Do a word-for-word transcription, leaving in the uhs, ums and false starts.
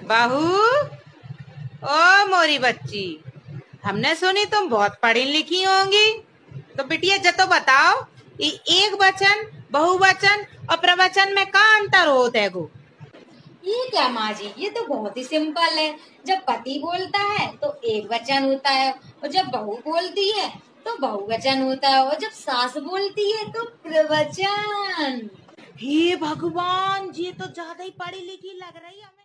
बहू, ओ मोरी बच्ची, हमने सुनी तुम बहुत पढ़ी लिखी होंगी। तो बिटिया जतो बताओ, ये एक वचन, बहुवचन और प्रवचन में का अंतर होता है गो? ये क्या माँ जी, ये तो बहुत ही सिंपल है। जब पति बोलता है तो एक वचन होता है, और जब बहू बोलती है तो बहुवचन होता है, और जब सास बोलती है तो प्रवचन। हे भगवान, ये तो ज्यादा ही पढ़ी लिखी लग रही है हमें।